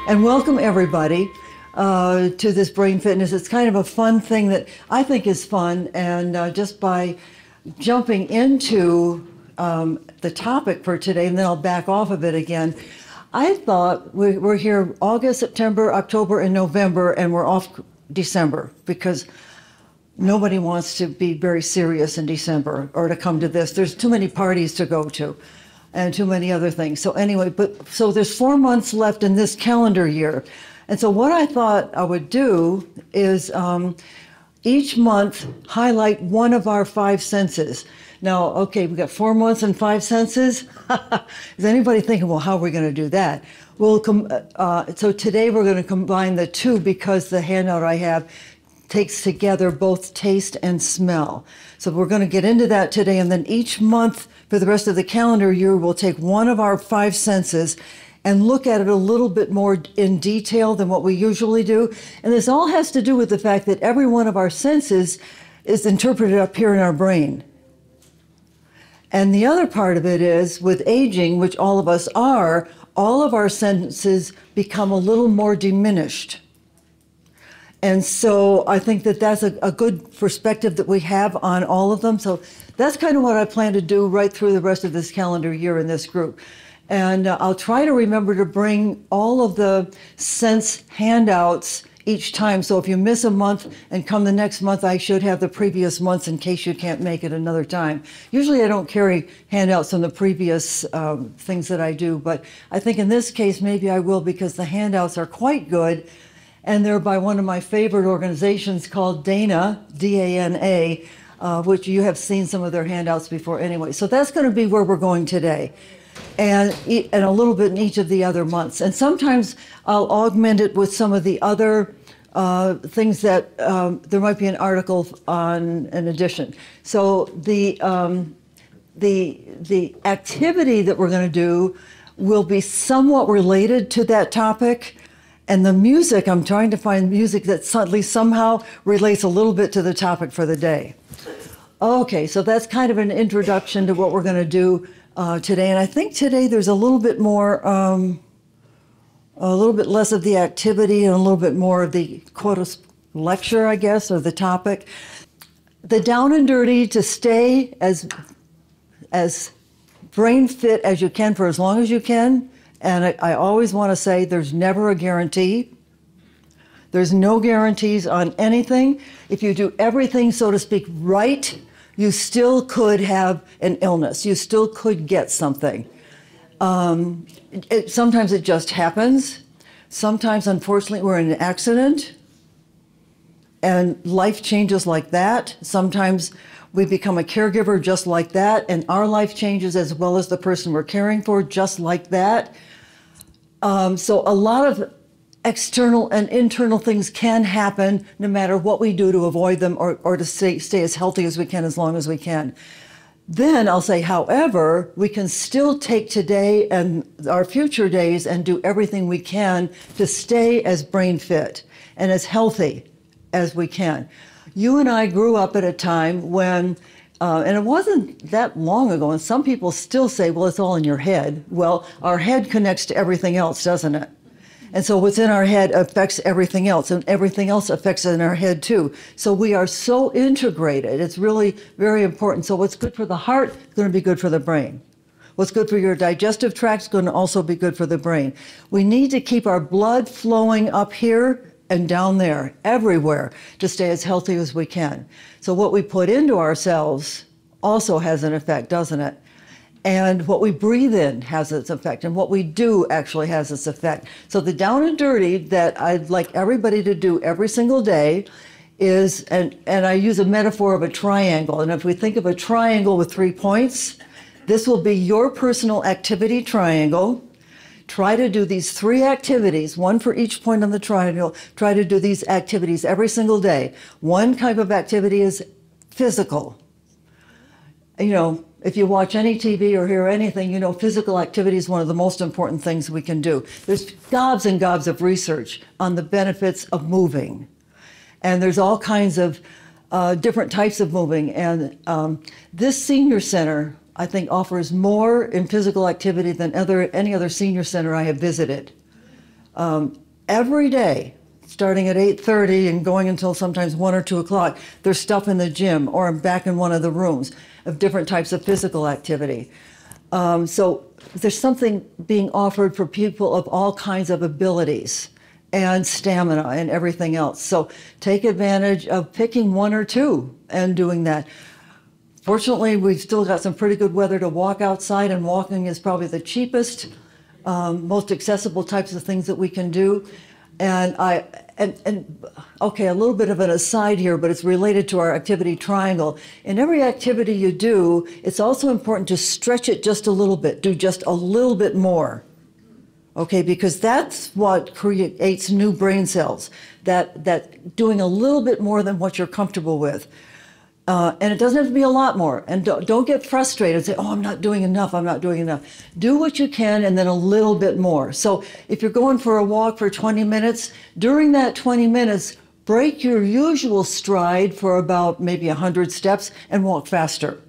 And welcome everybody to this Brain Fitness. It's kind of a fun thing that I think is fun, and just by jumping into the topic for today, and then I'll back off of it again. I thought we're here August, September, October, and November, and we're off December because nobody wants to be very serious in December or to come to this. There's too many parties to go to and too many other things. So anyway, so there's 4 months left in this calendar year. And so what I thought I would do is each month highlight one of our 5 senses. Now, okay, we've got 4 months and 5 senses. Is anybody thinking, well, how are we going to do that? Well, so today we're going to combine the two because the handout I have takes together both taste and smell. So we're going to get into that today, and then each month for the rest of the calendar year, we'll take one of our 5 senses and look at it a little bit more in detail than what we usually do. And this all has to do with the fact that every one of our senses is interpreted up here in our brain. And the other part of it is, with aging, which all of us are, all of our senses become a little more diminished. And so I think that that's a good perspective that we have on all of them. So that's kind of what I plan to do right through the rest of this calendar year in this group. And I'll try to remember to bring all of the sense handouts each time. So if you miss a month and come the next month, I should have the previous months in case you can't make it another time. Usually I don't carry handouts on the previous things that I do, but I think in this case maybe I will, because the handouts are quite good. And they're by one of my favorite organizations called DANA, D-A-N-A, which you have seen some of their handouts before anyway. So that's going to be where we're going today, and a little bit in each of the other months. And sometimes I'll augment it with some of the other things that there might be an article on in addition. So the activity that we're going to do will be somewhat related to that topic. And the music, I'm trying to find music that at least somehow relates a little bit to the topic for the day. Okay, so that's kind of an introduction to what we're going to do today. And I think today there's a little bit more, a little bit less of the activity and a little bit more of the quote lecture, I guess, or the topic. The down and dirty to stay as brain fit as you can for as long as you can. And I always want to say there's never a guarantee. There's no guarantees on anything. If you do everything, so to speak, right, you still could have an illness. You still could get something. Sometimes it just happens. Sometimes, unfortunately, we're in an accident and life changes like that. Sometimes we become a caregiver just like that, and our life changes as well as the person we're caring for just like that. So a lot of external and internal things can happen no matter what we do to avoid them or to stay as healthy as we can as long as we can. Then I'll say, however, we can still take today and our future days and do everything we can to stay as brain fit and as healthy as we can. You and I grew up at a time when, and it wasn't that long ago, and some people still say, well, it's all in your head. Well, our head connects to everything else, doesn't it? And so what's in our head affects everything else, and everything else affects it in our head too. So we are so integrated. It's really very important. So what's good for the heart is going to be good for the brain. What's good for your digestive tract is going to also be good for the brain. We need to keep our blood flowing up here and down there, everywhere, to stay as healthy as we can. So what we put into ourselves also has an effect, doesn't it? And what we breathe in has its effect, and what we do actually has its effect. So the down and dirty that I'd like everybody to do every single day is, and I use a metaphor of a triangle, and if we think of a triangle with 3 points, this will be your personal activity triangle. Try to do these 3 activities, one for each point on the triangle. Try to do these activities every single day. One type of activity is physical. You know, if you watch any TV or hear anything, you know, physical activity is one of the most important things we can do. There's gobs and gobs of research on the benefits of moving. And there's all kinds of different types of moving. And this senior center, I think, offers more in physical activity than any other senior center I have visited. Every day, starting at 8:30 and going until sometimes 1 or 2 o'clock, there's stuff in the gym or back in one of the rooms of different types of physical activity. So there's something being offered for people of all kinds of abilities and stamina and everything else. So take advantage of picking one or two and doing that. Fortunately, we've still got some pretty good weather to walk outside, and walking is probably the cheapest, most accessible types of things that we can do. And okay, a little bit of an aside here, but it's related to our activity triangle. In every activity you do, it's also important to stretch it just a little bit, do just a little bit more. Okay, because that's what creates new brain cells, that doing a little bit more than what you're comfortable with. And it doesn't have to be a lot more. And don't get frustrated and say, oh, I'm not doing enough, I'm not doing enough. Do what you can and then a little bit more. So if you're going for a walk for 20 minutes, during that 20 minutes, break your usual stride for about maybe 100 steps and walk faster.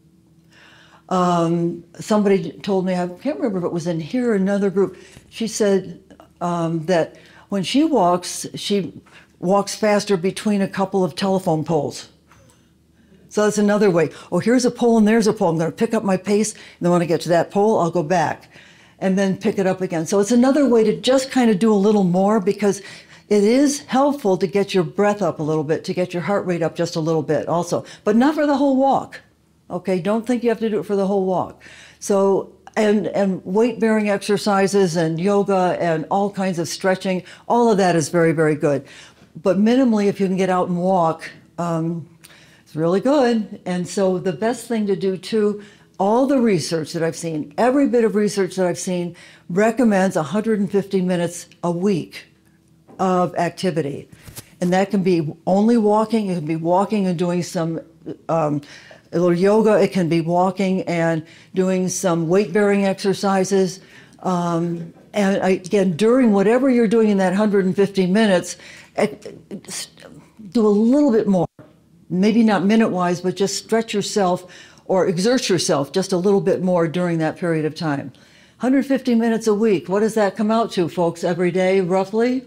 Somebody told me, I can't remember if it was in here or another group, she said that when she walks faster between a couple of telephone poles. So that's another way. Oh, here's a pole and there's a pole. I'm going to pick up my pace, and then when I get to that pole, I'll go back and then pick it up again. So it's another way to just kind of do a little more, because it is helpful to get your breath up a little bit, to get your heart rate up just a little bit also, but not for the whole walk. Okay, don't think you have to do it for the whole walk. So, and weight-bearing exercises and yoga and all kinds of stretching, all of that is very, very good. But minimally, if you can get out and walk, it's really good. And so the best thing to do too, all the research that I've seen, every bit of research that I've seen recommends 150 minutes a week of activity. And that can be only walking, it can be walking and doing some a little yoga, it can be walking and doing some weight-bearing exercises. And again, during whatever you're doing in that 150 minutes, do a little bit more. Maybe not minute-wise, but just stretch yourself or exert yourself just a little bit more during that period of time. 150 minutes a week, what does that come out to, folks, every day, roughly?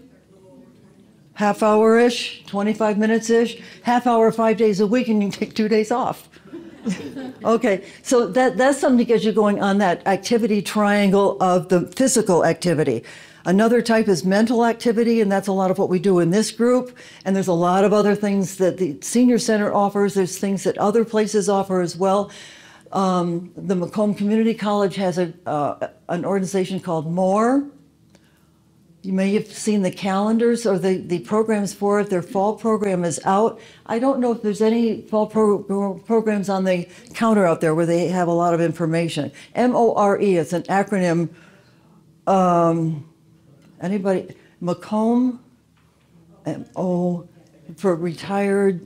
Half hour-ish, 25 minutes-ish, half hour 5 days a week, and you can take 2 days off. Okay, so that's something to get you going on that activity triangle of the physical activity. Another type is mental activity, and that's a lot of what we do in this group. And there's a lot of other things that the Senior Center offers. There's things that other places offer as well. The Macomb Community College has an organization called MORE. You may have seen the calendars or the programs for it. Their fall program is out. I don't know if there's any fall programs on the counter out there where they have a lot of information. M-O-R-E, it's an acronym. Anybody? Macomb, M-O, for retired.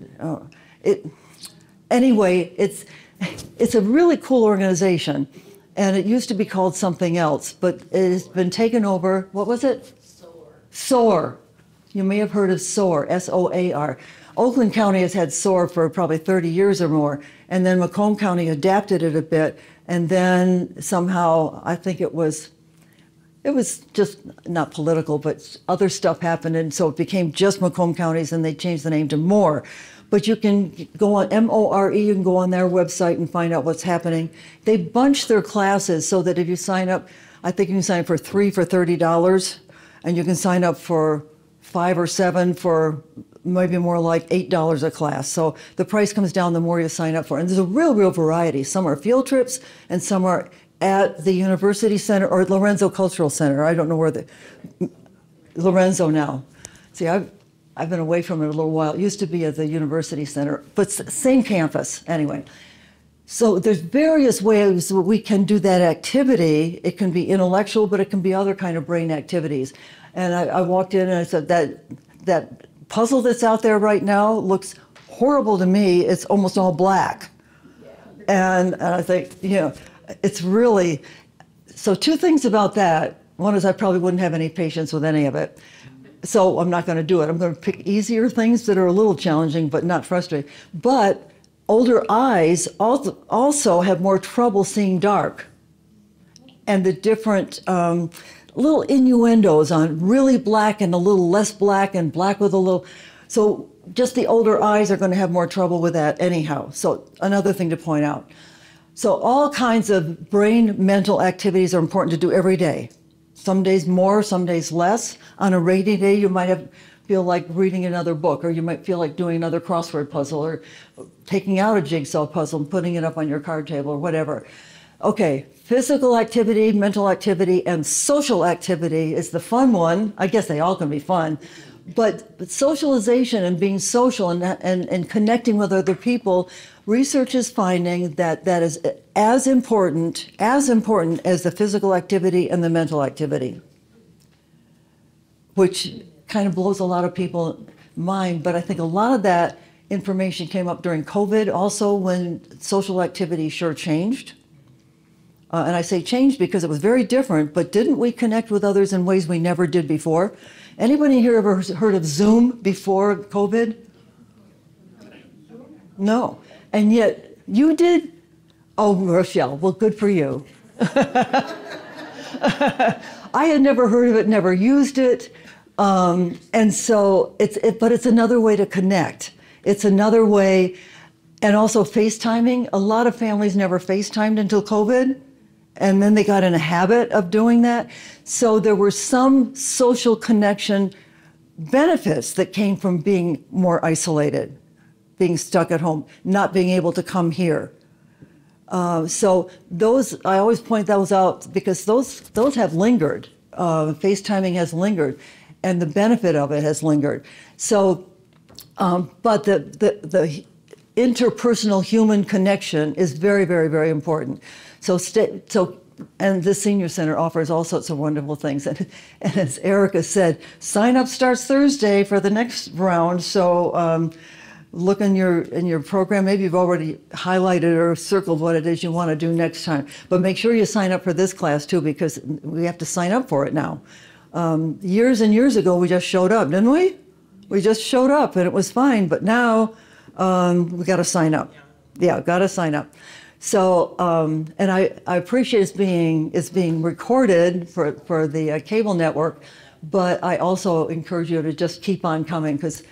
Anyway, it's a really cool organization. And it used to be called something else, but it has been taken over. What was it? SOAR. You may have heard of SOAR, S-O-A-R. Oakland County has had SOAR for probably 30 years or more, and then Macomb County adapted it a bit, and then somehow, I think it was just not political, but other stuff happened, and so it became just Macomb counties, and they changed the name to MORE. But you can go on M-O-R-E, you can go on their website and find out what's happening. They bunch their classes so that if you sign up, I think you can sign up for 3 for $30, and you can sign up for 5 or 7 for maybe more like $8 a class. So the price comes down the more you sign up for. And there's a real variety. Some are field trips, and some are at the University Center or Lorenzo Cultural Center. I don't know where Lorenzo now. See, I've been away from it a little while. It used to be at the University Center, but same campus anyway. So there's various ways that we can do that activity. It can be intellectual, but it can be other kind of brain activities. And I walked in and I said, that puzzle that's out there right now looks horrible to me. It's almost all black. And I think, it's really, so 2 things about that. One is I probably wouldn't have any patience with any of it. So I'm not going to do it. I'm going to pick easier things that are a little challenging, but not frustrating. But older eyes also have more trouble seeing dark. And the different little innuendos on really black and a little less black and black with a little, so just the older eyes are going to have more trouble with that anyhow. So another thing to point out. So all kinds of brain mental activities are important to do every day. Some days more, some days less. On a rainy day, you might feel like reading another book, or you might feel like doing another crossword puzzle, or taking out a jigsaw puzzle and putting it up on your card table, or whatever. Okay, physical activity, mental activity, and social activity is the fun one. I guess they all can be fun. But socialization and being social and connecting with other people, research is finding that that is as important as the physical activity and the mental activity, which kind of blows a lot of people's mind. But I think a lot of that information came up during COVID also, when social activity sure changed. And I say changed because it was very different, but didn't we connect with others in ways we never did before? Anybody here ever heard of Zoom before COVID? No. And yet you did? Oh, Rochelle, well, good for you. I had never heard of it, never used it. And so but it's another way to connect. It's another way, and also FaceTiming. A lot of families never FaceTimed until COVID. And then they got in a habit of doing that. So there were some social connection benefits that came from being more isolated, being stuck at home, not being able to come here. So those, I always point those out because those have lingered. FaceTiming has lingered, and the benefit of it has lingered. So, but the interpersonal human connection is very, very, very important. And the Senior Center offers all sorts of wonderful things. And as Erica said, sign up starts Thursday for the next round. So look in your program. Maybe you've already highlighted or circled what it is you want to do next time. But make sure you sign up for this class too, because we have to sign up for it now. Years and years ago, we just showed up, didn't we? We just showed up and it was fine. But now we got to sign up. Yeah, got to sign up. So, and I appreciate it's being recorded for the cable network, but I also encourage you to just keep on coming, because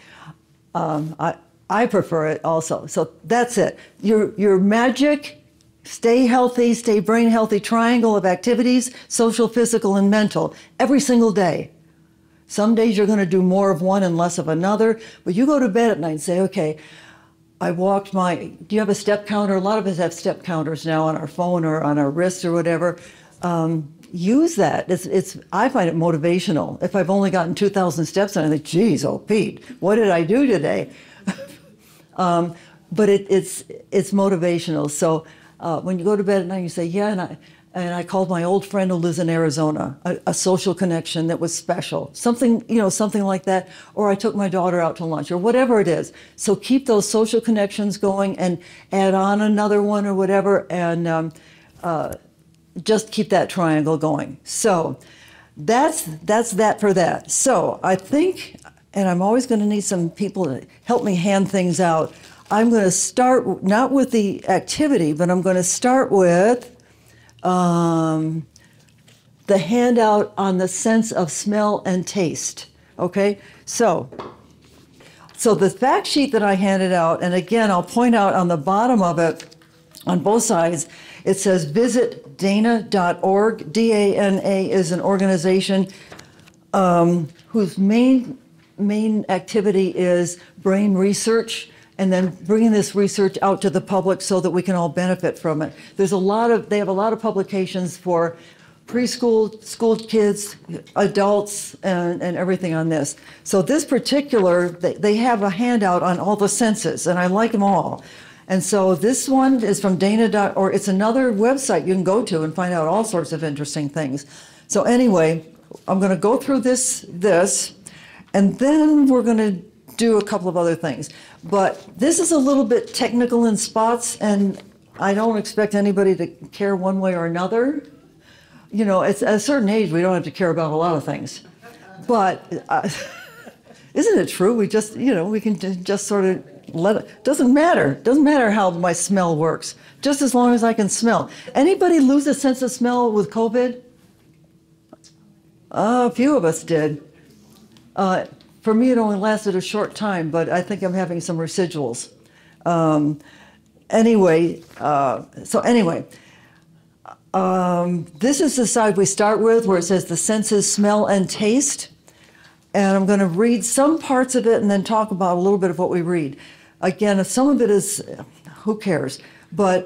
I prefer it also. So that's it. Your magic, stay healthy, stay brain healthy triangle of activities, social, physical, and mental, every single day. Some days you're going to do more of one and less of another, but you go to bed at night and say, okay, I walked do you have a step counter? A lot of us have step counters now on our phone or on our wrist or whatever. Use that. I find it motivational. If I've only gotten 2,000 steps, and I think, geez, oh Pete, what did I do today? But it's motivational. So when you go to bed at night, you say, yeah, and I called my old friend who lives in Arizona, a social connection that was special, something like that. Or I took my daughter out to lunch, or whatever it is. So keep those social connections going and add on another one or whatever, and just keep that triangle going. So that's that for that. So I think, and I'm always going to need some people to help me hand things out. I'm going to start not with the activity, but I'm going to start with the handout on the sense of smell and taste. Okay, so the fact sheet that I handed out, and again, I'll point out on the bottom of it, on both sides, it says visit dana.org. DANA is an organization whose main activity is brain research, and then bringing this research out to the public so that we can all benefit from it. They have a lot of publications for preschool, school kids, adults, and everything on this. So this particular, they have a handout on all the senses, and I like them all. And so this one is from dana.org. It's another website you can go to and find out all sorts of interesting things. So anyway, I'm going to go through this, and then we're going to do a couple of other things. But this is a little bit technical in spots, and I don't expect anybody to care one way or another. You know, it's at a certain age, we don't have to care about a lot of things. But isn't it true? We just, we can just sort of let it, doesn't matter how my smell works, just as long as I can smell. Anybody lose a sense of smell with COVID? A few of us did. For me, it only lasted a short time, but I think I'm having some residuals. Anyway, this is the side we start with where it says the senses smell and taste. And I'm going to read some parts of it and then talk about a little bit of what we read. Again, if some of it is, who cares? But,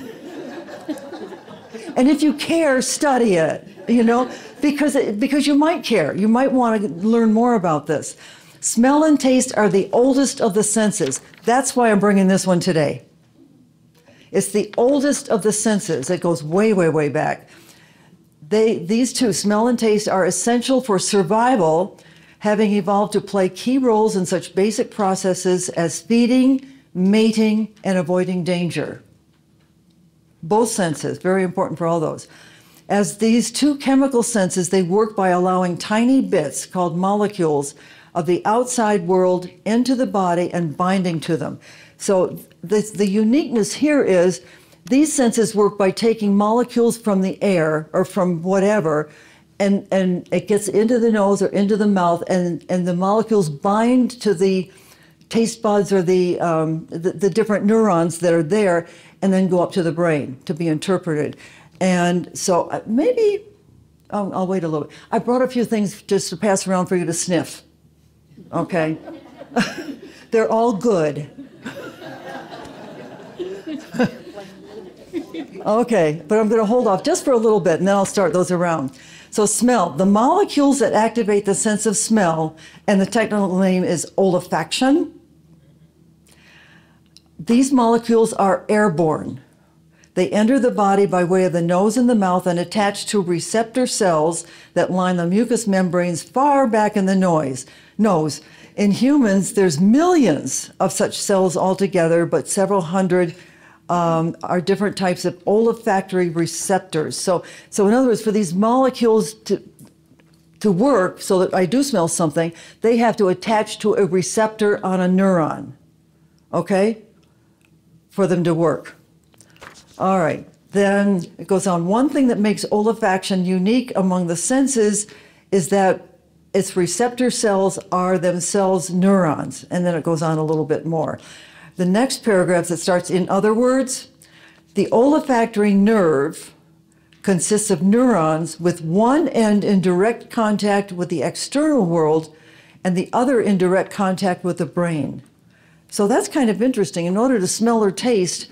and if you care, study it, you know, because you might care. You might want to learn more about this. Smell and taste are the oldest of the senses. That's why I'm bringing this one today. It's the oldest of the senses. It goes way, way, way back. These two, smell and taste, are essential for survival, having evolved to play key roles in such basic processes as feeding, mating, and avoiding danger. Both senses, very important for all those. As these two chemical senses, they work by allowing tiny bits called molecules of the outside world into the body and binding to them. So the uniqueness here is these senses work by taking molecules from the air or from whatever, and it gets into the nose or into the mouth, and the molecules bind to the taste buds or the different neurons that are there, and then go up to the brain to be interpreted. And so maybe, I'll wait a little bit. I brought a few things just to pass around for you to sniff, okay? They're all good. Okay, but I'm going to hold off just for a little bit, and then I'll start those around. So smell, the molecules that activate the sense of smell, and the technical name is olfaction. These molecules are airborne. They enter the body by way of the nose and the mouth and attach to receptor cells that line the mucous membranes far back in the nose. In humans, there's millions of such cells altogether, but several hundred are different types of olfactory receptors. So in other words, for these molecules to work so that I do smell something, they have to attach to a receptor on a neuron, okay, for them to work. All right, then it goes on. One thing that makes olfaction unique among the senses is that its receptor cells are themselves neurons, and then it goes on a little bit more. The next paragraph that starts, in other words, the olfactory nerve consists of neurons with one end in direct contact with the external world and the other in direct contact with the brain. So that's kind of interesting. In order to smell or taste,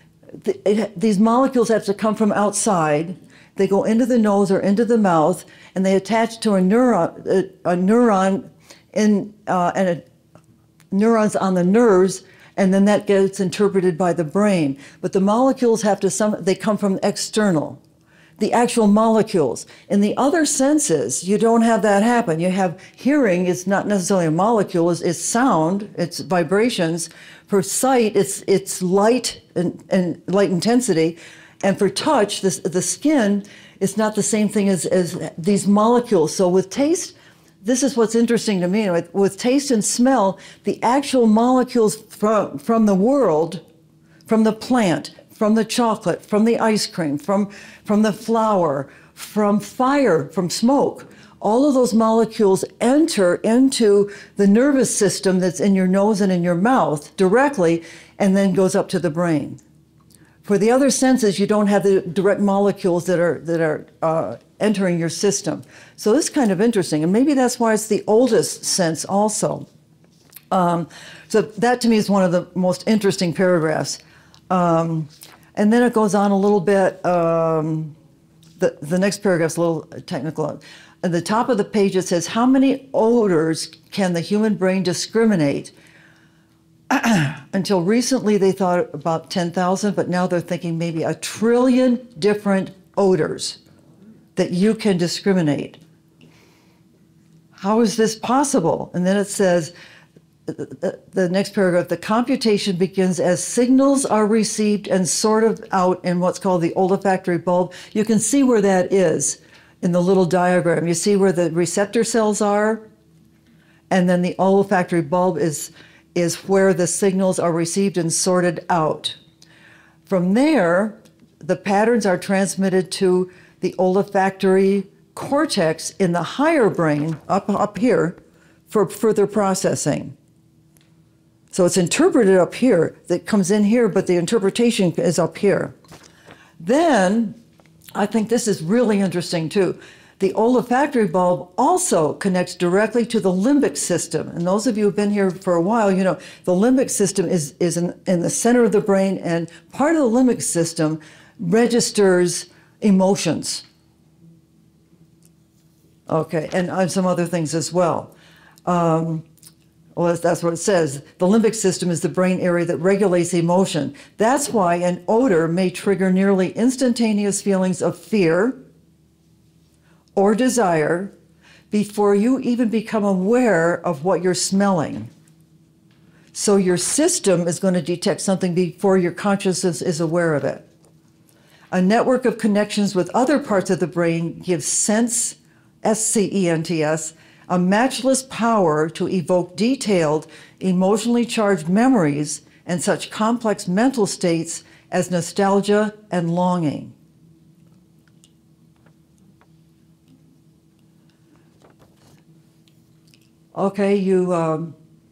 these molecules have to come from outside. They go into the nose or into the mouth, and they attach to a neuron and neurons on the nerves, and then that gets interpreted by the brain. But the molecules have to they come from external, the actual molecules. In the other senses, you don't have that happen. You have hearing, it's not necessarily a molecule, it's sound, it's vibrations. For sight, it's light and light intensity. And for touch, the skin is not the same thing as these molecules. So with taste, this is what's interesting to me. With taste and smell, the actual molecules from the world, from the plant, from the chocolate, from the ice cream, from the flower, from fire, from smoke, all of those molecules enter into the nervous system that's in your nose and in your mouth directly, and then goes up to the brain. For the other senses, you don't have the direct molecules that are entering your system. So this is kind of interesting, and maybe that's why it's the oldest sense also. So that to me is one of the most interesting paragraphs. And then it goes on a little bit. The next paragraph's a little technical. At the top of the page it says, how many odors can the human brain discriminate? Until recently they thought about 10,000, but now they're thinking maybe 1 trillion different odors that you can discriminate. How is this possible? And then it says, the next paragraph, the computation begins as signals are received and sorted out in what's called the olfactory bulb. You can see where that is in the little diagram. You see where the receptor cells are, and then the olfactory bulb is where the signals are received and sorted out. From there, the patterns are transmitted to the olfactory cortex in the higher brain, up here, for further processing. So it's interpreted up here, that comes in here, but the interpretation is up here. Then, I think this is really interesting too. The olfactory bulb also connects directly to the limbic system. And those of you who've been here for a while, you know, the limbic system is in the center of the brain, and part of the limbic system registers emotions. Okay, and some other things as well. Well, that's what it says. The limbic system is the brain area that regulates emotion. That's why an odor may trigger nearly instantaneous feelings of fear or desire before you even become aware of what you're smelling. So your system is going to detect something before your consciousness is aware of it. A network of connections with other parts of the brain gives sense, S-C-E-N-T-S, a matchless power to evoke detailed, emotionally charged memories and such complex mental states as nostalgia and longing. Okay, you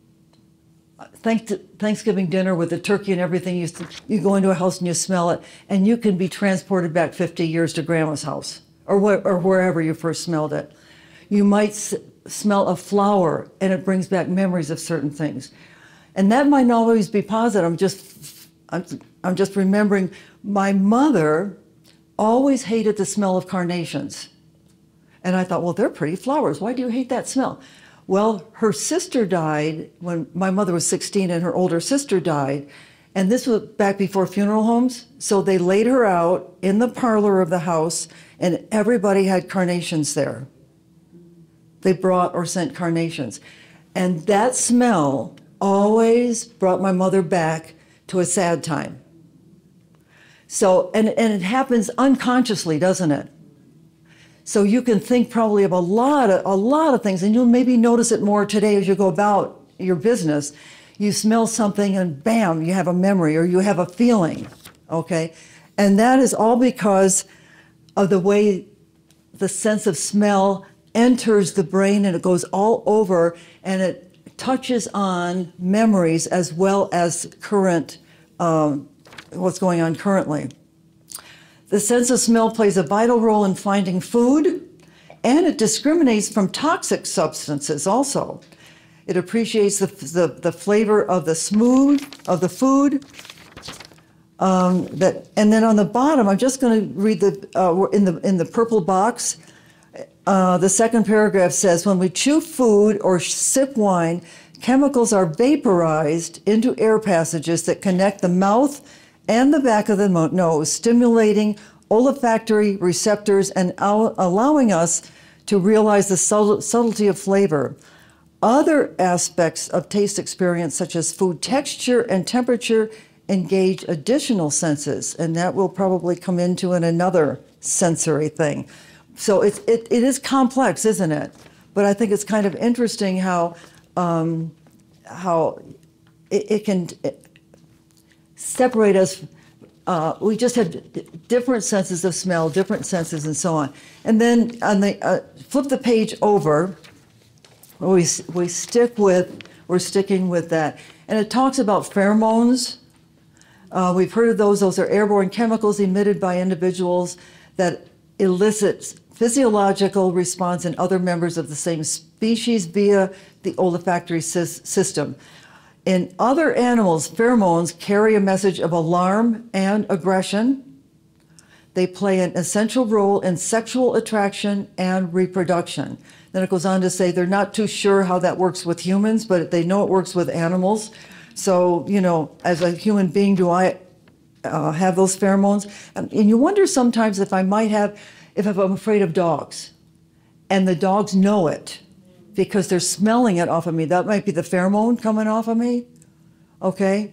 Thanksgiving dinner with the turkey and everything, you go into a house and you smell it, and you can be transported back 50 years to Grandma's house, or wherever you first smelled it. You might smell a flower, and it brings back memories of certain things. And that might not always be positive. I'm just remembering my mother always hated the smell of carnations. And I thought, well, they're pretty flowers. Why do you hate that smell? Well, her sister died when my mother was 16, and her older sister died. And this was back before funeral homes. So they laid her out in the parlor of the house, and everybody had carnations there. They brought or sent carnations. And that smell always brought my mother back to a sad time. So, and it happens unconsciously, doesn't it? So you can think probably of a lot of things, and you'll maybe notice it more today as you go about your business. You smell something and bam, you have a memory or you have a feeling, okay? And that is all because of the way the sense of smell enters the brain, and it goes all over, and it touches on memories as well as current, what's going on currently. The sense of smell plays a vital role in finding food, and it discriminates from toxic substances also. It appreciates the flavor of the food. And then on the bottom, I'm just going to read in the purple box. The second paragraph says, when we chew food or sip wine, chemicals are vaporized into air passages that connect the mouth and the back of the nose, stimulating olfactory receptors and allowing us to realize the subtlety of flavor. Other aspects of taste experience, such as food texture and temperature, engage additional senses, and that will probably come into in another sensory thing. So it is complex, isn't it? But I think it's kind of interesting how it can separate us. We just have different senses of smell, different senses, and so on. And then on the flip the page over, we're sticking with that, and it talks about pheromones. We've heard of those. Those are airborne chemicals emitted by individuals that elicit physiological response in other members of the same species via the olfactory system. In other animals, pheromones carry a message of alarm and aggression. They play an essential role in sexual attraction and reproduction. Then it goes on to say they're not too sure how that works with humans, but they know it works with animals. So, you know, as a human being, do I have those pheromones? And you wonder sometimes if I'm afraid of dogs, and the dogs know it because they're smelling it off of me. That might be the pheromone coming off of me. Okay,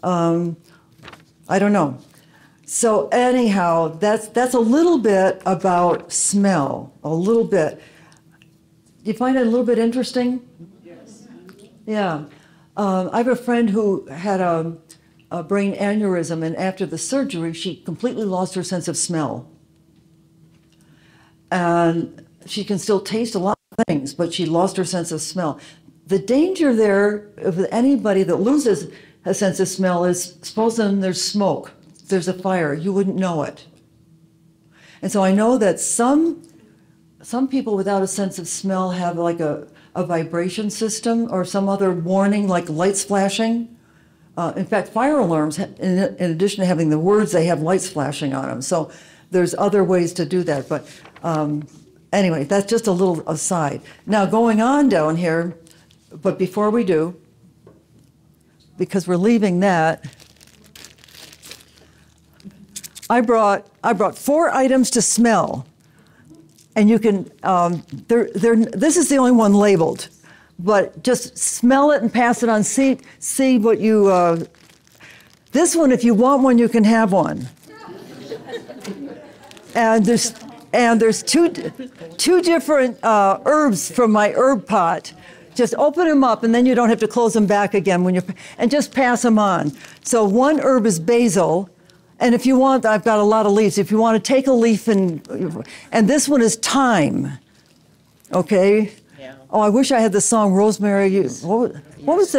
I don't know. So anyhow, that's a little bit about smell. A little bit. Do you find it a little bit interesting? Yes. Yeah. I have a friend who had a brain aneurysm, and after the surgery, she completely lost her sense of smell. And she can still taste a lot of things, but she lost her sense of smell. The danger there of anybody that loses a sense of smell is, supposing there's smoke, there's a fire, you wouldn't know it. And so I know that some people without a sense of smell have like a vibration system or some other warning, like lights flashing. In fact, fire alarms, in addition to having the words, they have lights flashing on them. So there's other ways to do that. But anyway, that's just a little aside. Now going on down here, but before we do, because we're leaving that, I brought 4 items to smell. And you can, this is the only one labeled, but just smell it and pass it on. See what you, this one, if you want one, you can have one. And there's two different herbs from my herb pot. Just open them up, and then you don't have to close them back again and just pass them on. So one herb is basil. And if you want, I've got a lot of leaves. If you want to take a leaf and this one is thyme, okay? Yeah. Oh, I wish I had the song Rosemary. What was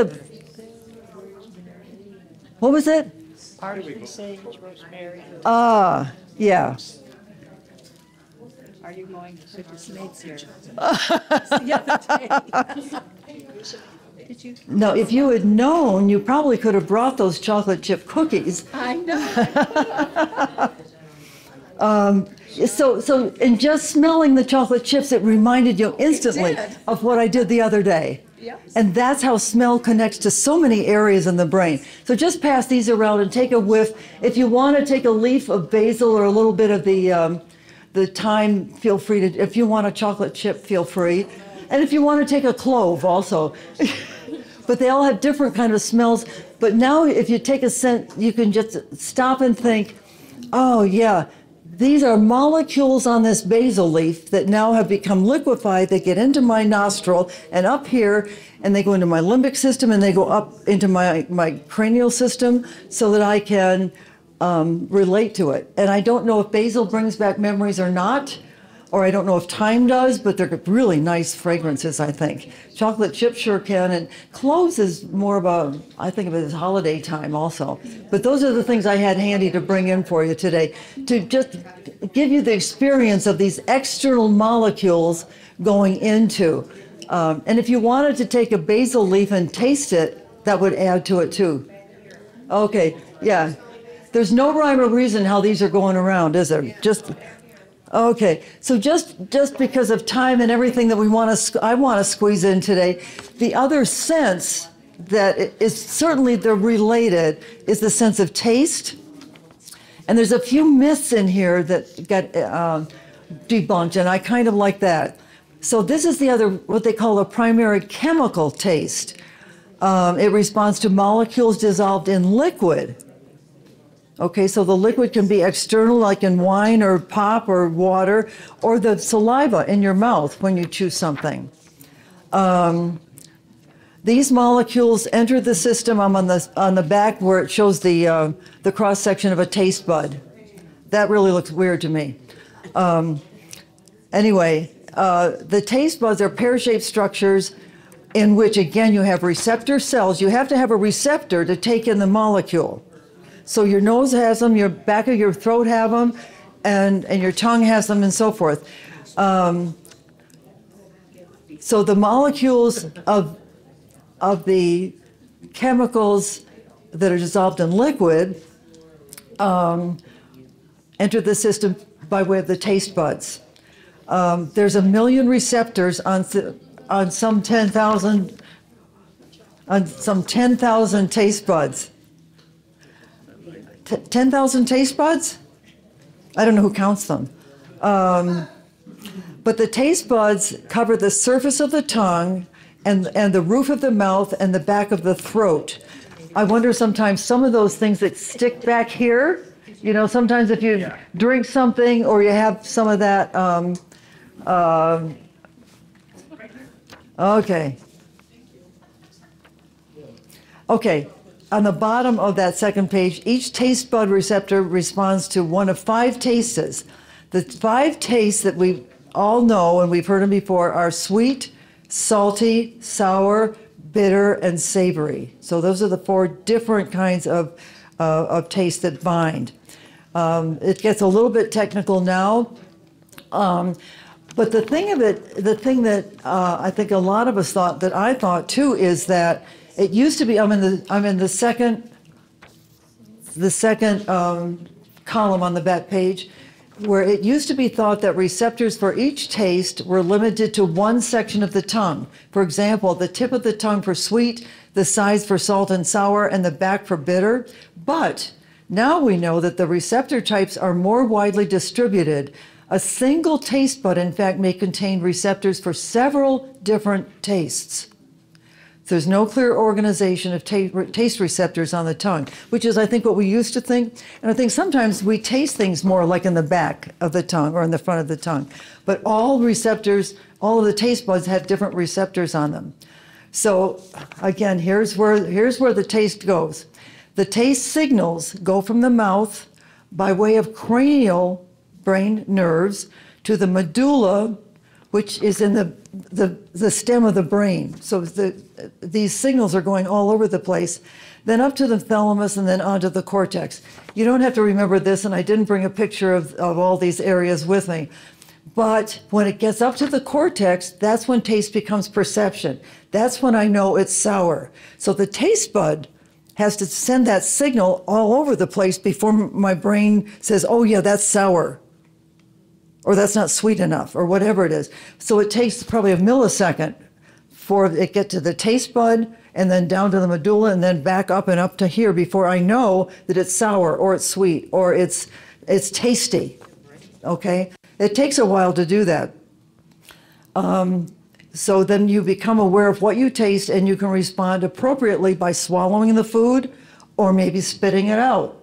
it? Parsley, sage, rosemary. Yeah. Are you going to put your snakes here? The other day. Did you? No, if you had known, you probably could have brought those chocolate chip cookies. I know. So in just smelling the chocolate chips, it reminded you instantly of what I did the other day. Yes. And that's how smell connects to so many areas in the brain. So just pass these around and take a whiff. If you want to take a leaf of basil or a little bit of the thyme, feel free to. If you want a chocolate chip, feel free. And if you want to take a clove also. But they all have different kind of smells. But now if you take a scent, you can just stop and think, oh yeah, these are molecules on this basil leaf that now have become liquefied. They get into my nostril and up here, and they go into my limbic system, and they go up into my cranial system so that I can relate to it. And I don't know if basil brings back memories or not, or I don't know if thyme does, but they're really nice fragrances, I think. Chocolate chip sure can, and cloves is more of I think of it as holiday time also. But those are the things I had handy to bring in for you today, to just give you the experience of these external molecules going into. And if you wanted to take a basil leaf and taste it, that would add to it too. Okay, yeah. There's no rhyme or reason how these are going around, is there? Okay, so just because of time and everything that I want to squeeze in today, the other sense that is certainly they're related is the sense of taste. And there's a few myths in here that got debunked, and I kind of like that. So this is the other, what they call a primary chemical taste. It responds to molecules dissolved in liquid. Okay, so the liquid can be external, like in wine or pop or water, or the saliva in your mouth when you chew something. These molecules enter the system. I'm on the back where it shows the cross section of a taste bud. That really looks weird to me. Anyway, the taste buds are pear-shaped structures in which, again, you have receptor cells. You have to have a receptor to take in the molecule. So your nose has them, your back of your throat have them, and your tongue has them, and so forth. So the molecules of the chemicals that are dissolved in liquid enter the system by way of the taste buds. There's 1 million receptors on some 10,000 taste buds. 10,000 taste buds? I don't know who counts them. But the taste buds cover the surface of the tongue and the roof of the mouth and the back of the throat. I wonder sometimes some of those things that stick back here, you know, sometimes if you drink something or you have some of that, okay. On the bottom of that second page, each taste bud receptor responds to one of 5 tastes. The 5 tastes that we all know, and we've heard them before, are sweet, salty, sour, bitter, and savory. So those are the 4 different kinds of taste that bind. It gets a little bit technical now, but the thing that I think a lot of us thought, that I thought too, is that it used to be, I'm in the second column on the back page, where it used to be thought that receptors for each taste were limited to one section of the tongue. For example, the tip of the tongue for sweet, the sides for salt and sour, and the back for bitter. But now we know that the receptor types are more widely distributed. A single taste bud, in fact, may contain receptors for several different tastes. There's no clear organization of taste receptors on the tongue, which is, I think, what we used to think. And I think sometimes we taste things more like in the back of the tongue or in the front of the tongue. But all receptors, all of the taste buds have different receptors on them. So again, here's where the taste goes. The taste signals go from the mouth by way of cranial brain nerves to the medulla, which is in the stem of the brain. So these signals are going all over the place, then up to the thalamus and then onto the cortex. You don't have to remember this, and I didn't bring a picture of all these areas with me. But when it gets up to the cortex, that's when taste becomes perception. That's when I know it's sour. So the taste bud has to send that signal all over the place before my brain says, oh yeah, that's sour, or that's not sweet enough, or whatever it is. So it takes probably a millisecond for it get to the taste bud, and then down to the medulla, and then back up and up to here before I know that it's sour, or it's sweet, or it's tasty, okay? It takes a while to do that. So then you become aware of what you taste, and you can respond appropriately by swallowing the food or maybe spitting it out.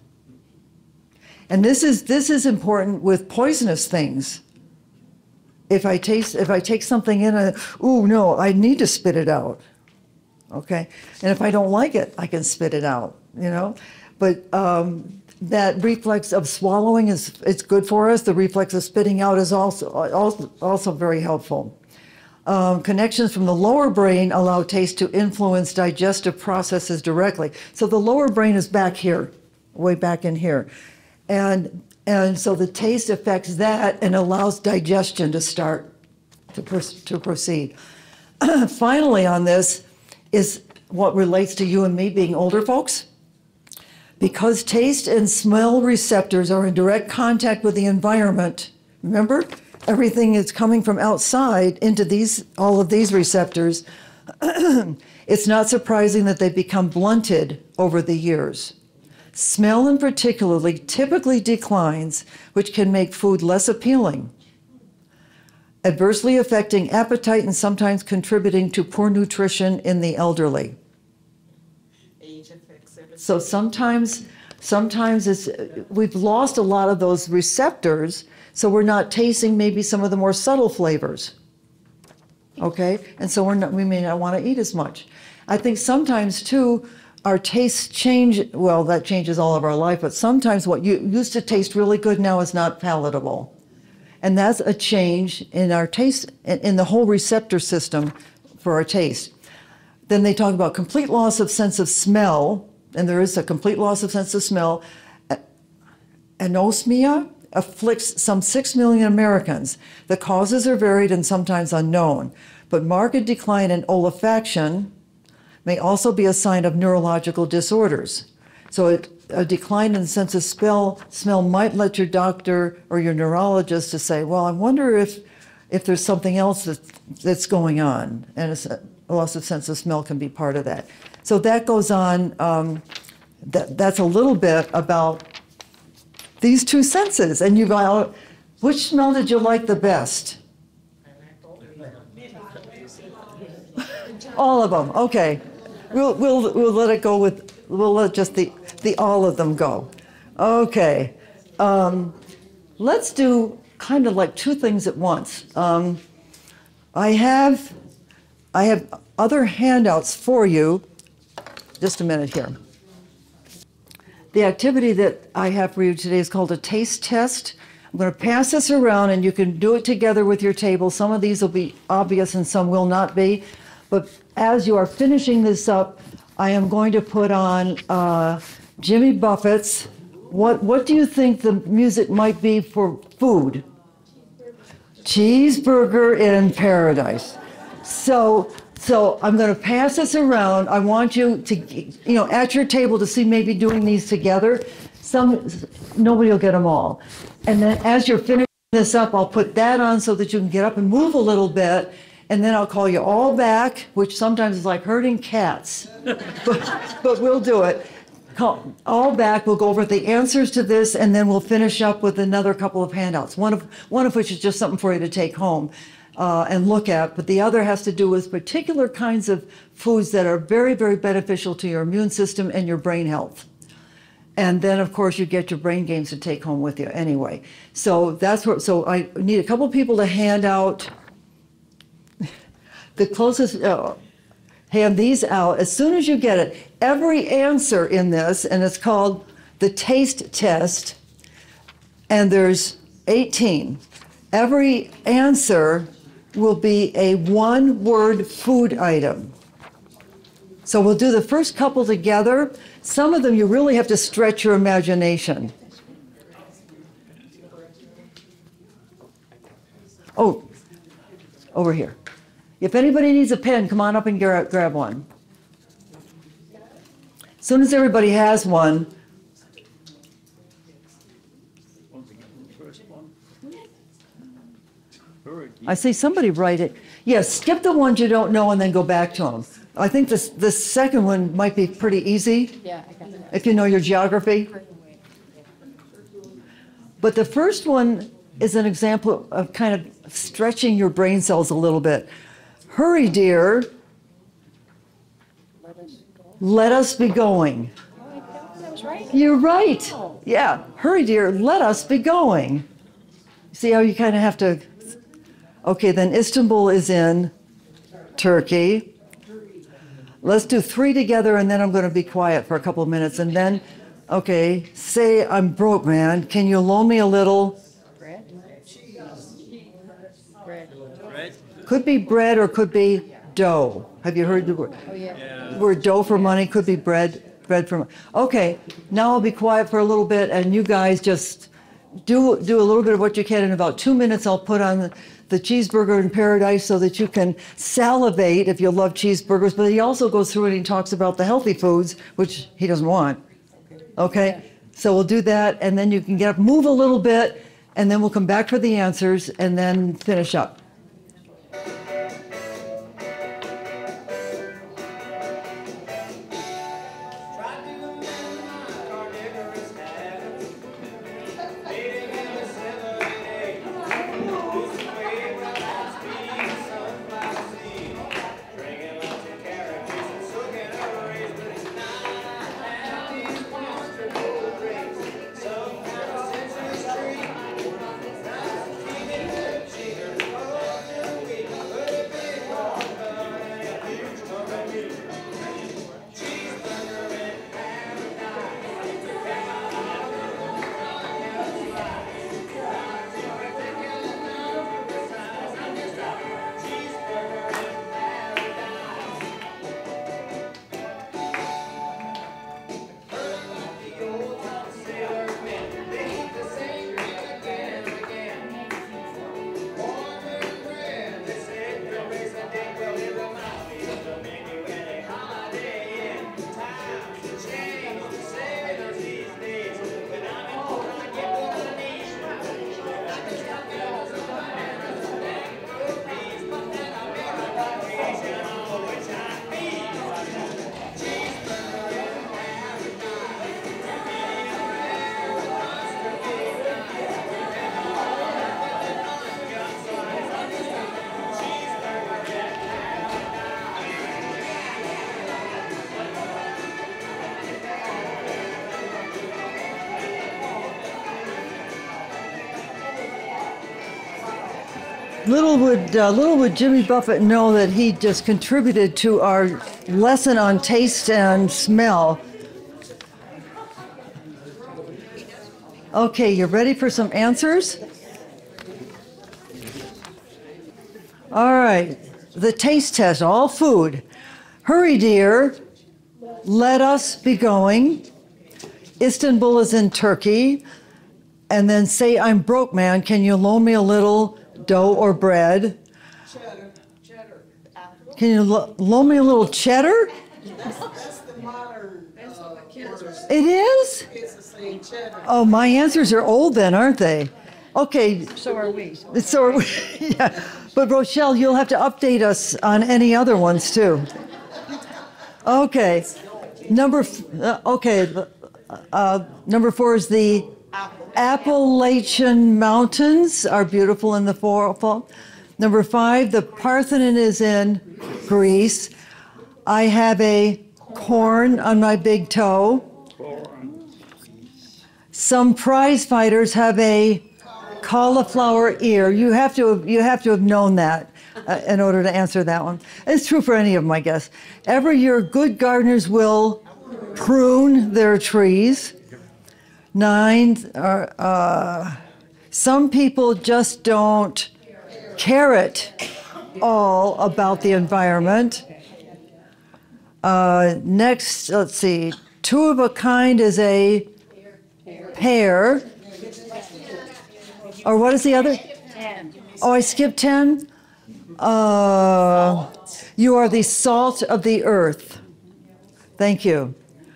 And this is important with poisonous things. If I take something in, ooh, no, I need to spit it out. Okay? And if I don't like it, I can spit it out, you know? But that reflex of swallowing it's good for us. The reflex of spitting out is also very helpful. Connections from the lower brain allow taste to influence digestive processes directly. So the lower brain is back here, way back in here. And so the taste affects that and allows digestion to start to proceed. Finally on this is what relates to you and me being older folks. Because taste and smell receptors are in direct contact with the environment, remember, everything is coming from outside into all of these receptors, it's not surprising that they become blunted over the years. Smell in particular typically declines, which can make food less appealing, adversely affecting appetite and sometimes contributing to poor nutrition in the elderly. Age affects everything. So sometimes we've lost a lot of those receptors, so we're not tasting maybe some of the more subtle flavors. Okay? And so we may not want to eat as much. I think sometimes too, our tastes change. Well, that changes all of our life, but sometimes what you used to taste really good now is not palatable. And that's a change in our taste, in the whole receptor system for our taste. Then they talk about complete loss of sense of smell, and there is a complete loss of sense of smell. Anosmia afflicts some 6 million Americans. The causes are varied and sometimes unknown, but marked decline in olfaction may also be a sign of neurological disorders. So a decline in the sense of smell might let your doctor or your neurologist to say, well, I wonder if there's something else that's going on, and a loss of sense of smell can be part of that. So that goes on, that's a little bit about these 2 senses. And which smell did you like the best? All of them, okay. We'll let it go we'll let just the all of them go. Okay. Let's do kind of like 2 things at once. I have other handouts for you. Just a minute here. The activity that I have for you today is called a taste test. I'm going to pass this around, and you can do it together with your table. Some of these will be obvious and some will not be. But as you are finishing this up, I am going to put on Jimmy Buffett's. What do you think the music might be for food? Cheeseburger in Paradise. So I'm going to pass this around. I want you to, at your table to see maybe doing these together. Nobody will get them all. And then as you're finishing this up, I'll put that on so that you can get up and move a little bit. And then I'll call you all back, which sometimes is like herding cats, but we'll do it. Call all back. We'll go over the answers to this, and then we'll finish up with another couple of handouts. One of which is just something for you to take home and look at. But the other has to do with particular kinds of foods that are very, very beneficial to your immune system and your brain health. And then, of course, you get your brain games to take home with you anyway. So that's what. So I need a couple people to hand out the closest. Hand these out as soon as you get it. Every answer in this, and it's called the taste test, and there's 18. Every answer will be a one-word food item. So we'll do the first couple together. Some of them you really have to stretch your imagination. Oh, over here. If anybody needs a pen, come on up and grab one. As soon as everybody has one. I see somebody write it. Yes, skip the ones you don't know and then go back to them. I think this second one might be pretty easy. Yeah, I got that. If you know your geography. But the first one is an example of kind of stretching your brain cells a little bit. Hurry, dear. Let us be going. That was right. You're right. Yeah. Hurry, dear. Let us be going. See how you kind of have to. Okay, then Istanbul is in Turkey. Let's do 3 together, and then I'm going to be quiet for a couple of minutes. And then, okay, say, I'm broke, man. Can you loan me a little? Bread. Bread. Could be bread or could be dough. Have you heard the word? Oh, yeah. Word dough for money could be bread for money. Okay, now I'll be quiet for a little bit, and you guys just do a little bit of what you can. In about 2 minutes, I'll put on the cheeseburger in Paradise so that you can salivate if you love cheeseburgers. But he also goes through it and he talks about the healthy foods, which he doesn't want. Okay, so we'll do that, and then you can get up, move a little bit, and then we'll come back for the answers and then finish up. Little would Jimmy Buffett know that he just contributed to our lesson on taste and smell. Okay, you ready for some answers? All right, the taste test, all food. Hurry, dear, let us be going. Istanbul is in Turkey. And then say, I'm broke, man. Can you loan me a little dough or bread? Cheddar. Can you loan me a little cheddar? That's the modern. That's what the kids are saying. It is? Kids are saying cheddar. Oh, my answers are old then, aren't they? Okay. So are we. So are we. Yeah. But Rochelle, you'll have to update us on any other ones too. Okay. Number 4 is the Appalachian Mountains are beautiful in the fall. Number 5, the Parthenon is in Greece. I have a corn on my big toe. Some prize fighters have a cauliflower ear. You have to have known that in order to answer that one. It's true for any of them, I guess. Every year, good gardeners will prune their trees. 9, some people just don't care at all about the environment. Next, let's see, 2 of a kind is a pear. Or what is the other? 10. Oh, I skipped 10? You are the salt of the earth. Thank you.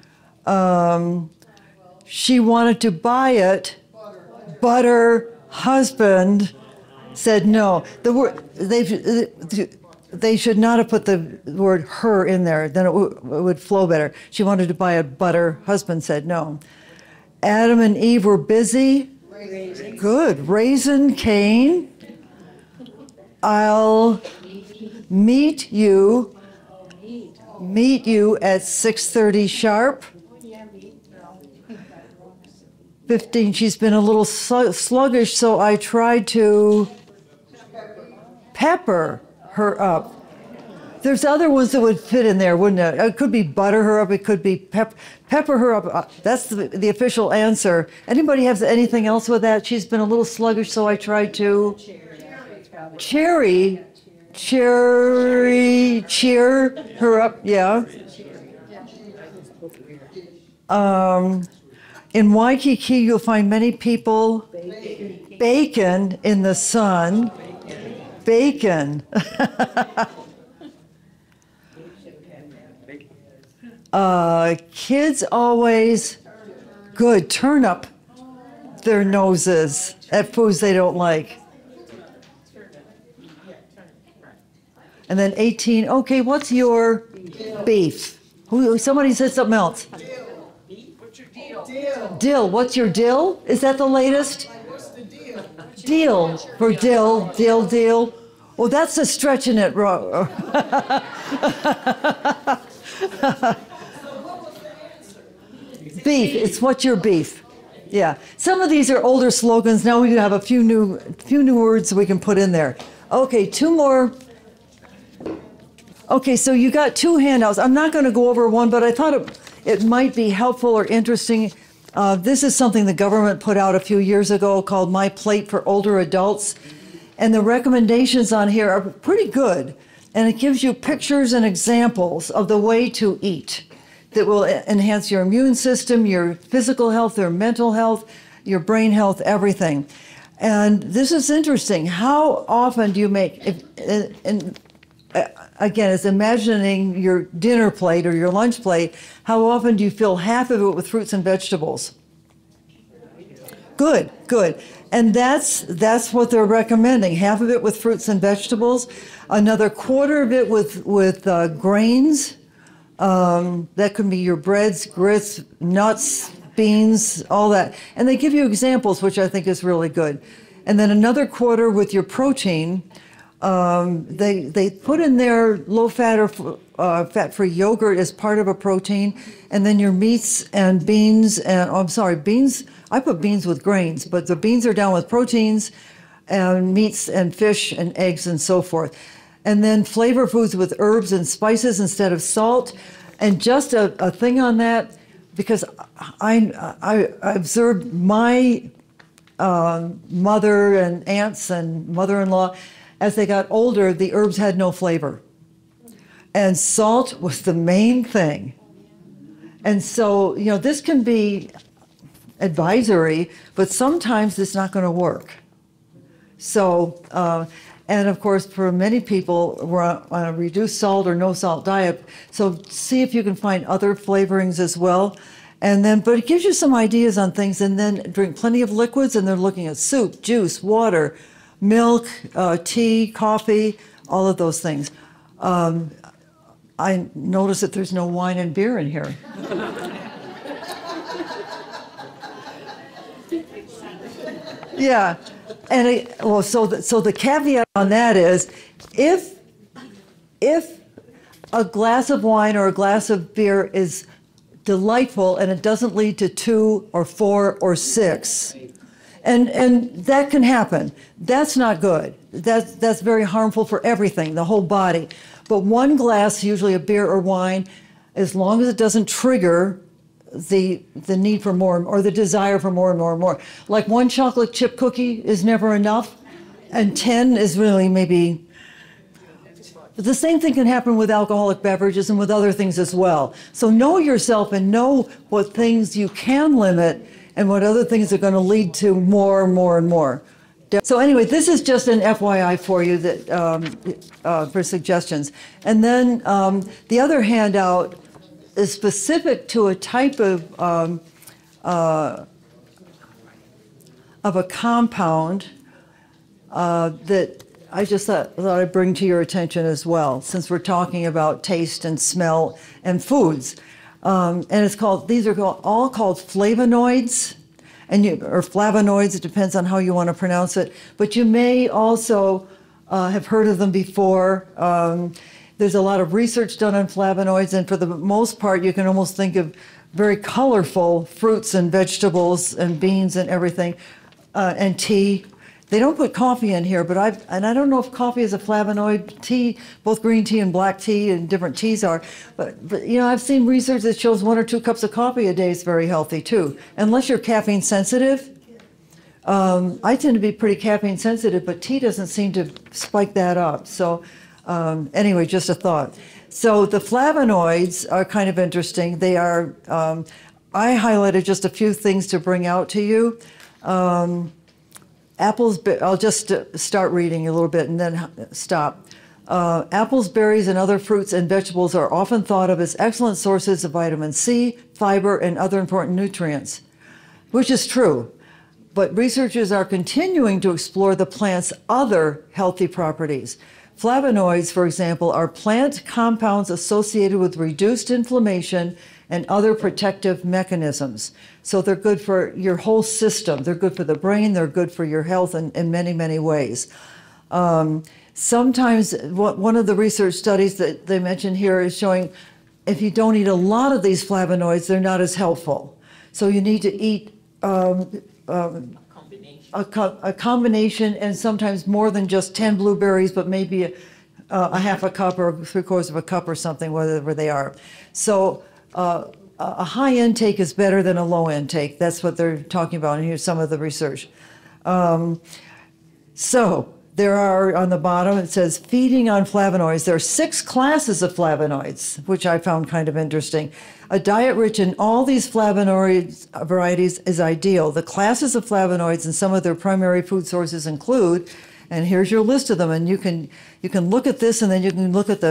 She wanted to buy it, but her husband said no. The word they should not have put the word her in there. Then it would flow better. She wanted to buy it, but her husband said no. Adam and Eve were busy. Good. Raising Cain. I'll meet you at 6:30 sharp. 15, she's been a little sluggish, so I tried to pepper her up. There's other ones that would fit in there, wouldn't it? It could be butter her up, it could be pepper her up. That's the official answer. Anybody have anything else with that? She's been a little sluggish, so I tried to cheer her up, yeah. In Waikiki, you'll find many people baking in the sun. Bacon. Kids always, good, turn up their noses at foods they don't like. And then 18, okay, what's your beef? Somebody said something else. Dill. What's your dill? Is that the latest? Deal for dill. Well, that's a stretching it. Beef. It's what's your beef? Yeah. Some of these are older slogans. Now we have a few new words we can put in there. Okay, 2 more. Okay, so you got 2 handouts. I'm not going to go over one, but I thought it might be helpful or interesting. This is something the government put out a few years ago called My Plate for Older Adults. And the recommendations on here are pretty good. And it gives you pictures and examples of the way to eat that will enhance your immune system, your physical health, your mental health, your brain health, everything. And this is interesting. How often do you make, again, it's imagining your dinner plate or your lunch plate, how often do you fill half of it with fruits and vegetables? Good. And that's what they're recommending, half of it with fruits and vegetables, another quarter of it with grains. That could be your breads, grits, nuts, beans, all that. And they give you examples, which I think is really good. And then another quarter with your protein. They put in there low-fat or fat-free yogurt as part of a protein, and then your meats and beans, beans, I put beans with grains, but the beans are down with proteins, and meats and fish and eggs and so forth. And then flavor foods with herbs and spices instead of salt. And just a thing on that, because I observed my mother and aunts and mother-in-law, as they got older, the herbs had no flavor. And salt was the main thing. And so, you know, this can be advisory, but sometimes it's not going to work. So, and of course, for many people, we're on a reduced salt or no salt diet. So see if you can find other flavorings as well. And then, but it gives you some ideas on things, and then drink plenty of liquids, and they're looking at soup, juice, water, milk, tea, coffee, all of those things. I notice that there's no wine and beer in here. Yeah, and well, so the caveat on that is, if a glass of wine or a glass of beer is delightful and it doesn't lead to 2 or 4 or 6, and that can happen. That's not good. That's very harmful for everything, the whole body. But one glass, usually a beer or wine, as long as it doesn't trigger the need for more, or the desire for more and more and more. Like one chocolate chip cookie is never enough, and 10 is really maybe. But the same thing can happen with alcoholic beverages and with other things as well. So know yourself and know what things you can limit and what other things are going to lead to more and more and more. So anyway, this is just an FYI for you that for suggestions. And then the other handout is specific to a type of a compound that I just thought I'd bring to your attention as well, since we're talking about taste and smell and foods. And it's called, these are all called flavonoids, or flavonoids, it depends on how you want to pronounce it. But you may also have heard of them before. There's a lot of research done on flavonoids, and for the most part, you can almost think of very colorful fruits and vegetables and beans and everything, and tea. They don't put coffee in here, but I don't know if coffee is a flavonoid. Tea, both green tea and black tea and different teas are. But you know, I've seen research that shows 1 or 2 cups of coffee a day is very healthy too, unless you're caffeine sensitive. I tend to be pretty caffeine sensitive, but tea doesn't seem to spike that up. So anyway, just a thought. So the flavonoids are kind of interesting. They are, I highlighted just a few things to bring out to you. Apples, I'll just start reading a little bit and then stop. Apples, berries, and other fruits and vegetables are often thought of as excellent sources of vitamin C, fiber, and other important nutrients, which is true. But researchers are continuing to explore the plant's other healthy properties. Flavonoids, for example, are plant compounds associated with reduced inflammation and other protective mechanisms. So they're good for your whole system. They're good for the brain. They're good for your health in many, many ways. Sometimes one of the research studies that they mentioned here is showing if you don't eat a lot of these flavonoids, they're not as helpful. So you need to eat a combination, and sometimes more than just 10 blueberries, but maybe a half a cup or 3/4 of a cup or something, whatever they are. So a high intake is better than a low intake. That's what they're talking about, and here's some of the research. So there are, on the bottom, it says feeding on flavonoids. There are 6 classes of flavonoids, which I found kind of interesting. A diet rich in all these flavonoid varieties is ideal. The classes of flavonoids and some of their primary food sources include, and here's your list of them, and you can look at this, and then you can look at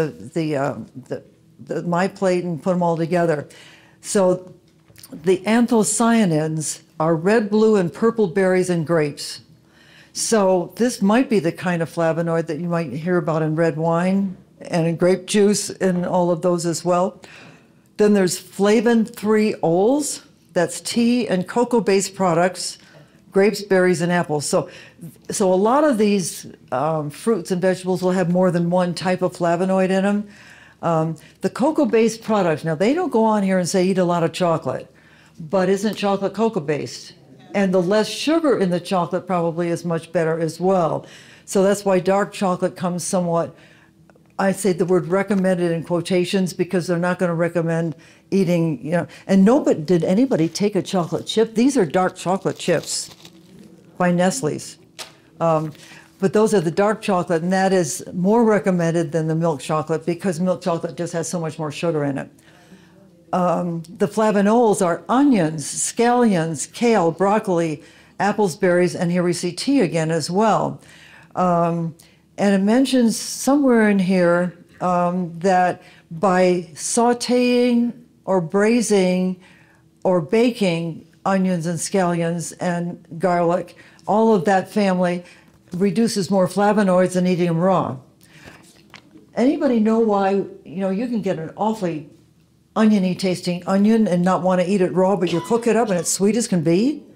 my plate and put them all together. So the anthocyanins are red, blue, and purple berries and grapes. So this might be the kind of flavonoid that you might hear about in red wine and in grape juice and all of those as well. Then there's flavin-3-ols, that's tea and cocoa-based products, grapes, berries, and apples. So a lot of these fruits and vegetables will have more than one type of flavonoid in them. The cocoa-based products, now they don't go on here and say eat a lot of chocolate, but isn't chocolate cocoa-based? And the less sugar in the chocolate probably is much better as well. So that's why dark chocolate comes somewhat I say the word recommended in quotations because they're not going to recommend eating, and did anybody take a chocolate chip? These are dark chocolate chips by Nestle's. But those are the dark chocolate, and that is more recommended than the milk chocolate because milk chocolate just has so much more sugar in it. The flavonols are onions, scallions, kale, broccoli, apples, berries, and here we see tea again as well. And it mentions somewhere in here that by sauteing or braising or baking onions and scallions and garlic, all of that family reduces more flavonoids than eating them raw. Anybody know why, you can get an awfully oniony tasting onion and not want to eat it raw, but you cook it up and it's sweet as can be?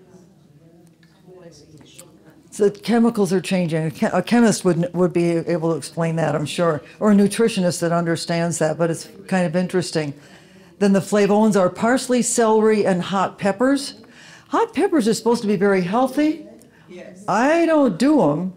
The chemicals are changing. A chemist would be able to explain that, I'm sure, or a nutritionist that understands that, but it's kind of interesting. Then the flavonoids are parsley, celery, and hot peppers. Hot peppers are supposed to be very healthy. Yes. I don't do them.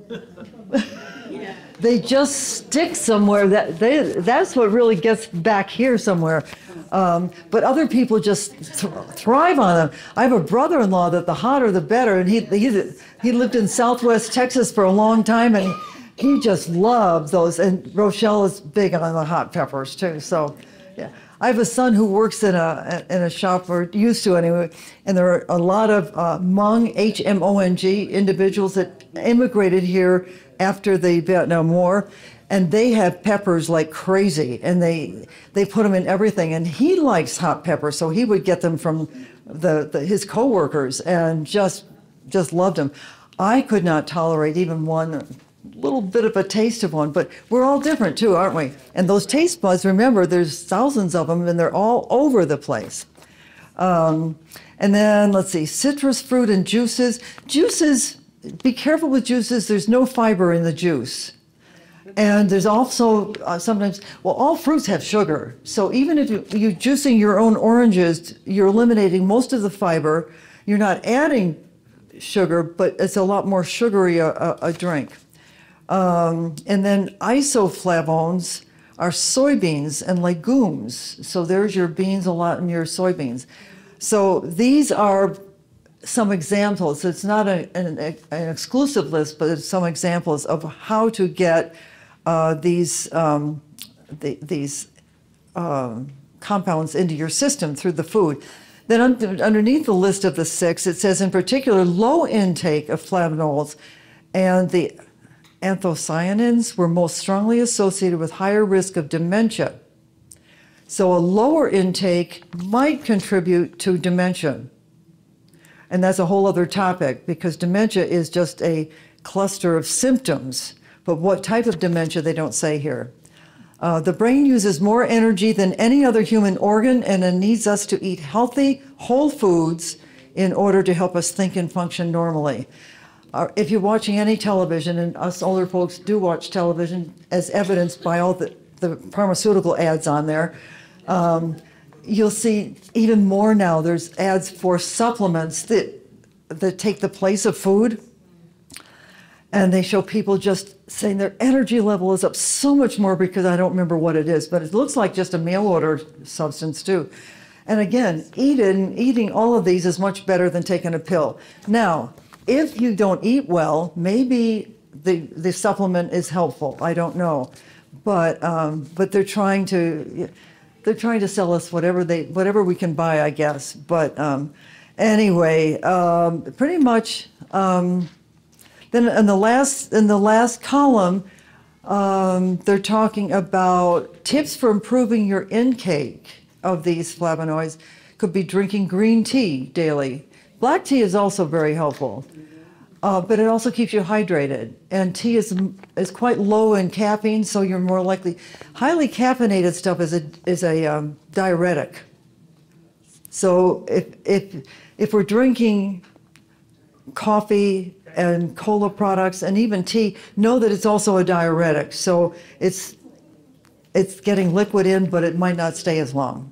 They just stick somewhere. That's what really gets back here somewhere. But other people just thrive on them. I have a brother-in-law that the hotter the better, and he lived in Southwest Texas for a long time, and he just loved those. And Rochelle is big on the hot peppers too. So, yeah, I have a son who works in a shop, or used to anyway, and there are a lot of Hmong, H-M-O-N-G individuals that immigrated here after the Vietnam War, and they have peppers like crazy, and they put them in everything. And he likes hot peppers, so he would get them from his coworkers, and just loved them. I could not tolerate even one little bit of a taste of one, but we're all different too, aren't we? And those taste buds, remember, there's thousands of them, and they're all over the place. And then let's see, citrus fruit and juices. Juices. Be careful with juices. There's no fiber in the juice. And there's also sometimes, all fruits have sugar. So even if you're juicing your own oranges, you're eliminating most of the fiber. You're not adding sugar, but it's a lot more sugary a drink. And then isoflavones are soybeans and legumes. So there's your beans a lot in your soybeans. So these are some examples. It's not an exclusive list, but it's some examples of how to get these compounds into your system through the food. Then underneath the list of the 6, it says in particular low intake of flavonols and the anthocyanins were most strongly associated with higher risk of dementia. So a lower intake might contribute to dementia. And that's a whole other topic, because dementia is just a cluster of symptoms. But what type of dementia, they don't say here. The brain uses more energy than any other human organ, and it needs us to eat healthy, whole foods in order to help us think and function normally. If you're watching any television, and us older folks do watch television, as evidenced by all the pharmaceutical ads on there, you'll see even more now. There's ads for supplements that take the place of food. And they show people just saying their energy level is up so much more, because I don't remember what it is, but it looks like just a mail order substance too. And again, eating all of these is much better than taking a pill. Now, if you don't eat well, maybe the supplement is helpful. I don't know. But they're trying to sell us whatever we can buy, I guess. But anyway, pretty much. Then in the last column, they're talking about tips for improving your intake of these flavonoids. Could be drinking green tea daily. Black tea is also very helpful, but it also keeps you hydrated. And tea is quite low in caffeine, so you're more likely. Highly caffeinated stuff is a diuretic. So if we're drinking coffee and cola products and even tea, know that it's also a diuretic. So it's getting liquid in, but it might not stay as long.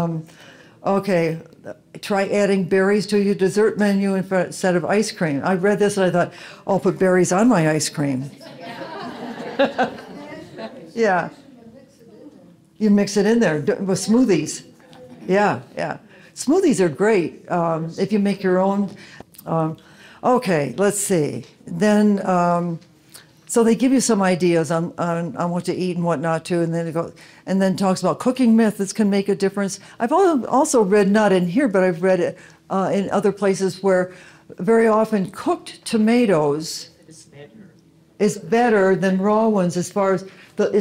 Okay, try adding berries to your dessert menu instead of ice cream. I read this and I thought, I'll put berries on my ice cream. Yeah. You mix it in there with smoothies. Yeah, yeah. Smoothies are great if you make your own. Okay, let's see. Then, so they give you some ideas on what to eat and what not to, and then talks about cooking methods can make a difference. I've also read, not in here, but I've read it in other places where very often cooked tomatoes is better than raw ones as far as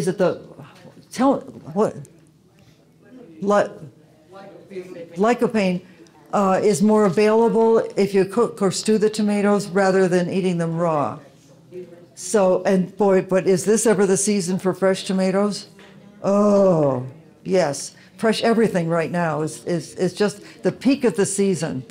lycopene is more available if you cook or stew the tomatoes rather than eating them raw. So, and boy, but is this ever the season for fresh tomatoes? Oh, yes. Fresh everything right now is just the peak of the season.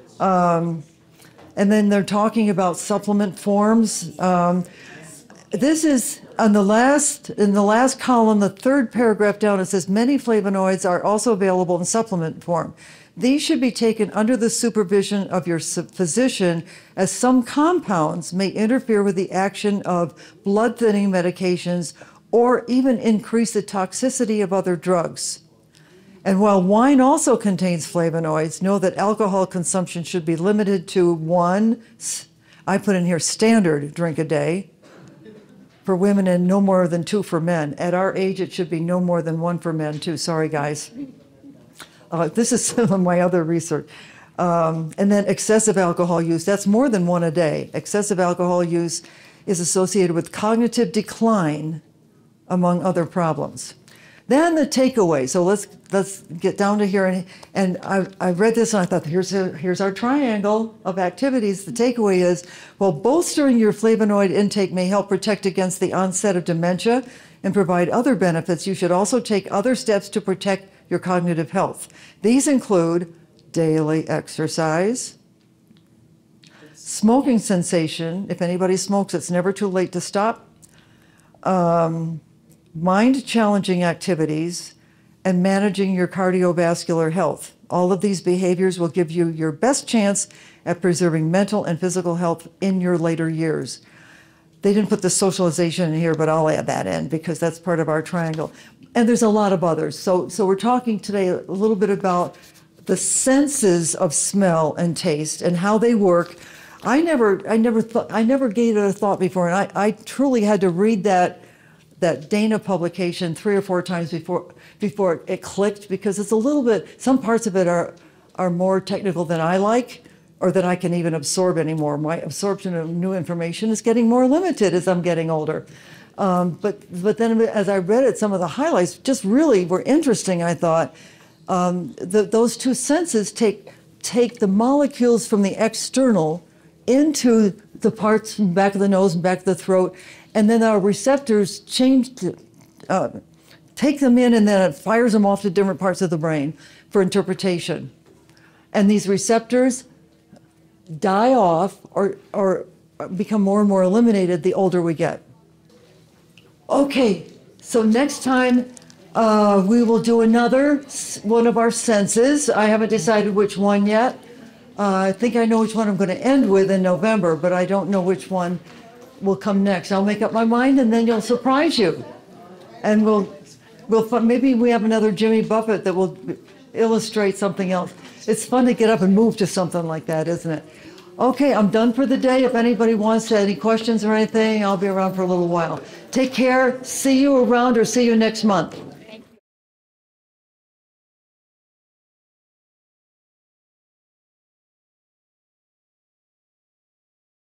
And then they're talking about supplement forms. This is in the last column, the third paragraph down, it says many flavonoids are also available in supplement form. These should be taken under the supervision of your physician, as some compounds may interfere with the action of blood thinning medications or even increase the toxicity of other drugs. And while wine also contains flavonoids, know that alcohol consumption should be limited to one, I put in here, standard drink a day for women and no more than 2 for men. At our age, it should be no more than 1 for men too. Sorry, guys. This is some of my other research. And then excessive alcohol use, that's more than 1 a day. Excessive alcohol use is associated with cognitive decline, among other problems. Then the takeaway. So let's get down to here. And I read this and I thought, here's our triangle of activities. The takeaway is, while bolstering your flavonoid intake may help protect against the onset of dementia and provide other benefits, you should also take other steps to protect your cognitive health. These include daily exercise, smoking cessation. If anybody smokes, it's never too late to stop. Mind-challenging activities, and managing your cardiovascular health. All of these behaviors will give you your best chance at preserving mental and physical health in your later years. They didn't put the socialization in here, but I'll add that in because that's part of our triangle. And there's a lot of others. So we're talking today a little bit about the senses of smell and taste and how they work. I never gave it a thought before, and I truly had to read that Dana publication 3 or 4 times before it clicked, because it's a little bit, some parts of it are more technical than I like or that I can even absorb anymore. My absorption of new information is getting more limited as I'm getting older. But then as I read it, some of the highlights just really were interesting, I thought. Those 2 senses take the molecules from the external into the parts from the back of the nose and back of the throat, and then our receptors take them in, and then it fires them off to different parts of the brain for interpretation. And these receptors die off or become more and more eliminated the older we get. Okay, so next time we will do another one of our senses. I haven't decided which one yet. I think I know which one I'm going to end with in November, but I don't know which one will come next. I'll make up my mind, and then you'll surprise you. And maybe we have another Jimmy Buffett that will illustrate something else. It's fun to get up and move to something like that, isn't it? Okay, I'm done for the day. If anybody wants any questions or anything, I'll be around for a little while. Take care. See you around or see you next month.